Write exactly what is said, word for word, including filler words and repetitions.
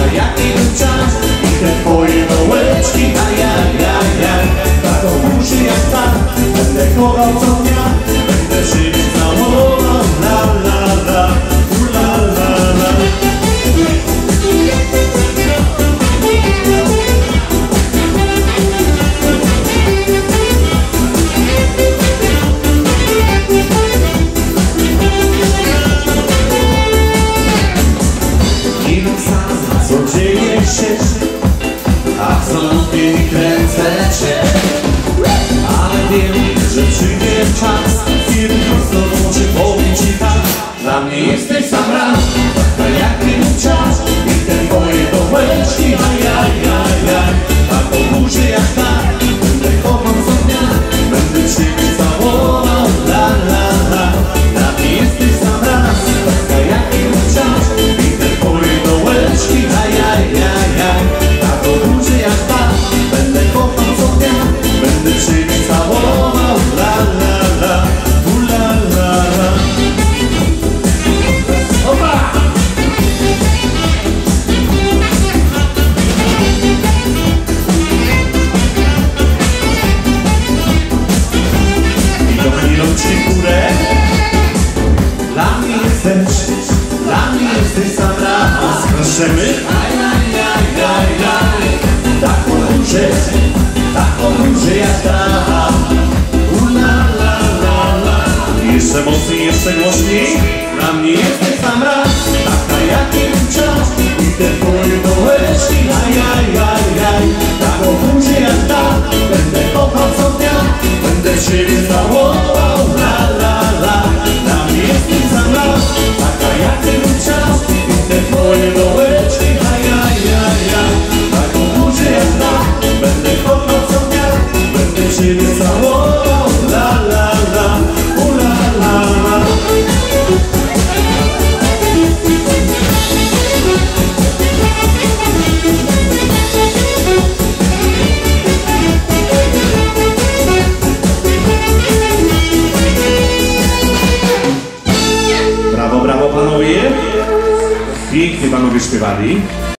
jaki był czas i te twoje dołeczki, ajajajaj. Taką burzy jak ta, będę kochał co dnia, będę żyć całował, la la la, la la la. Nie wiem sam, co dzieje się, a w sobie kręcę cię. Ale wiem, że przyjdzie czas, kiedy prosto w oczy powiem ci tak. Dla mnie jesteś sam raz, tak jak nie mów czas i te twoje dołeczki, ajajajaj. Taką burzę jak tak, będę kochał co dnia, będę ciebie całował, la la la. Dla mnie jesteś sam raz, tak jak nie mów czas i te twoje dołeczki, ajajajaj. Taką burzę jak tak, będę kochał co dnia, będę ciebie całował, la la la, u la la la. Opa! I kochani, rączki w górę. Dla mnie jesteś, dla mnie jesteś sam raz. Proszemy? Ajajajajaj. Taką burzę, taką burzę jak ta. Jeszcze mocniej, jeszcze głośniej. Dla mnie jesteś sam raz, taka jaki czas i te twoje dołeczki, ajajajaj. Taką burzę jak ta, będę kochał co dnia, będę ciebie całował, la la la. Dla mnie jesteś sam raz, taka jaki czas i te twoje dołeczki, ajajajaj. Taką burzę jak ta, będę kochał co dnia, będę ciebie całował, la la la. Brawo, brawo panowie! Pięknie panowie śpiewali.